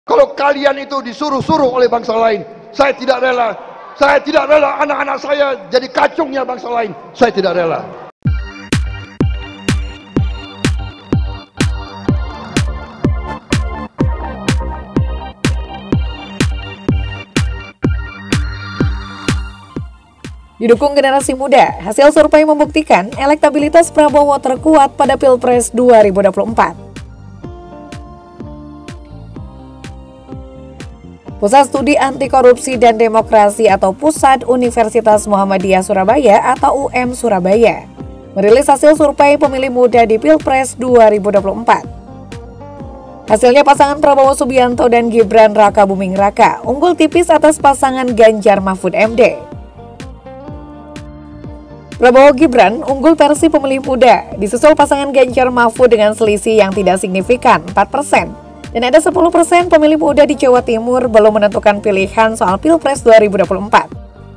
Kalau kalian itu disuruh-suruh oleh bangsa lain, saya tidak rela. Saya tidak rela anak-anak saya jadi kacungnya bangsa lain. Saya tidak rela. Didukung generasi muda, hasil survei membuktikan elektabilitas Prabowo terkuat pada Pilpres 2024. Pusat Studi Anti Korupsi dan Demokrasi atau Pusat Universitas Muhammadiyah Surabaya atau UM Surabaya merilis hasil survei pemilih muda di Pilpres 2024. Hasilnya pasangan Prabowo Subianto dan Gibran Raka Buming Raka unggul tipis atas pasangan Ganjar Mahfud MD. Prabowo Gibran unggul versi pemilih muda, disusul pasangan Ganjar Mahfud dengan selisih yang tidak signifikan 4%. Dan ada 10% pemilih muda di Jawa Timur belum menentukan pilihan soal Pilpres 2024.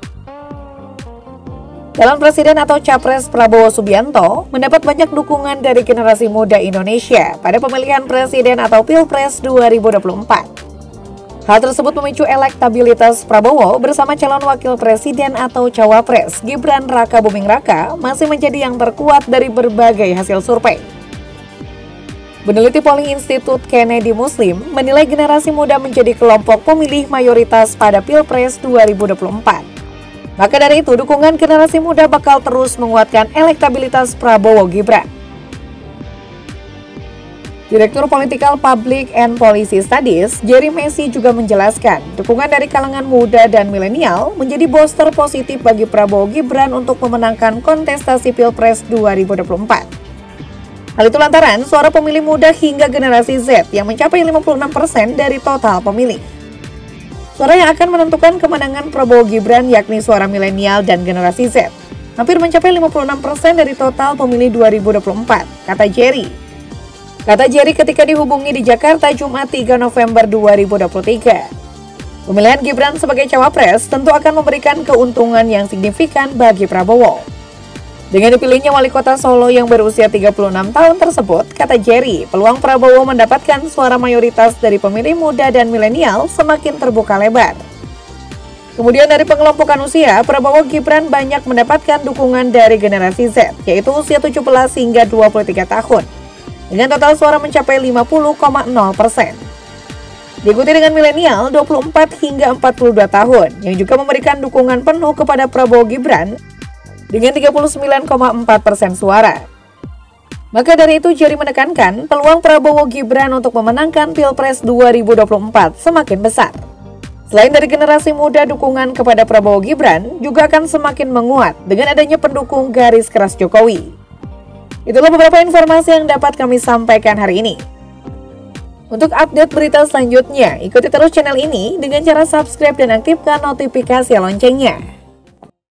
Calon Presiden atau Capres Prabowo Subianto mendapat banyak dukungan dari generasi muda Indonesia pada pemilihan Presiden atau Pilpres 2024. Hal tersebut memicu elektabilitas Prabowo bersama calon wakil presiden atau cawapres Gibran Raka Buming Raka masih menjadi yang terkuat dari berbagai hasil survei. Peneliti polling Institut Kennedy Muslim menilai generasi muda menjadi kelompok pemilih mayoritas pada Pilpres 2024. Maka dari itu, dukungan generasi muda bakal terus menguatkan elektabilitas Prabowo Gibran. Direktur Political Public and Policy Studies, Jerry Messi juga menjelaskan, dukungan dari kalangan muda dan milenial menjadi booster positif bagi Prabowo Gibran untuk memenangkan kontestasi Pilpres 2024. Hal itu lantaran suara pemilih muda hingga generasi Z yang mencapai 56% dari total pemilih. Suara yang akan menentukan kemenangan Prabowo Gibran yakni suara milenial dan generasi Z, hampir mencapai 56% dari total pemilih 2024, kata Jerry. Kata Jerry ketika dihubungi di Jakarta Jumat 3 November 2023. Pemilihan Gibran sebagai cawapres tentu akan memberikan keuntungan yang signifikan bagi Prabowo. Dengan dipilihnya wali kota Solo yang berusia 36 tahun tersebut, kata Jerry, peluang Prabowo mendapatkan suara mayoritas dari pemilih muda dan milenial semakin terbuka lebar. Kemudian dari pengelompokan usia, Prabowo Gibran banyak mendapatkan dukungan dari generasi Z, yaitu usia 17 hingga 23 tahun. Dengan total suara mencapai 50,0%. Diikuti dengan milenial 24 hingga 42 tahun yang juga memberikan dukungan penuh kepada Prabowo Gibran dengan 39,4% suara. Maka dari itu Jerry menekankan peluang Prabowo Gibran untuk memenangkan Pilpres 2024 semakin besar. Selain dari generasi muda, dukungan kepada Prabowo Gibran juga akan semakin menguat dengan adanya pendukung garis keras Jokowi. Itulah beberapa informasi yang dapat kami sampaikan hari ini. Untuk update berita selanjutnya, ikuti terus channel ini dengan cara subscribe dan aktifkan notifikasi loncengnya.